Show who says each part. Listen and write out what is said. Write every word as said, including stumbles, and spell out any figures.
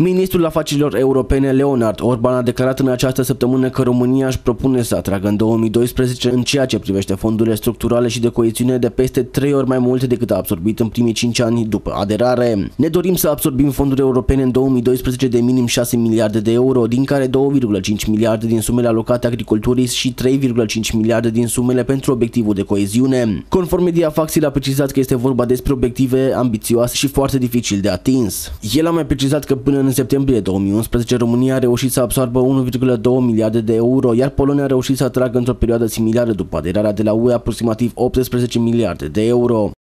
Speaker 1: Ministrul Afacerilor Europene Leonard Orban a declarat în această săptămână că România își propune să atragă în două mii doisprezece în ceea ce privește fondurile structurale și de coeziune de peste trei ori mai multe decât a absorbit în primii cinci ani după aderare. Ne dorim să absorbim fonduri europene în două mii doisprezece de minim șase miliarde de euro, din care două virgulă cinci miliarde din sumele alocate agriculturii și trei virgulă cinci miliarde din sumele pentru obiectivul de coeziune. Conform Mediafax, el a precizat că este vorba despre obiective ambițioase și foarte dificil de atins. El a mai precizat că până în septembrie două mii unsprezece România a reușit să absorbă unu virgulă doi miliarde de euro, iar Polonia a reușit să atragă într-o perioadă similară după aderarea de la U E aproximativ optsprezece miliarde de euro.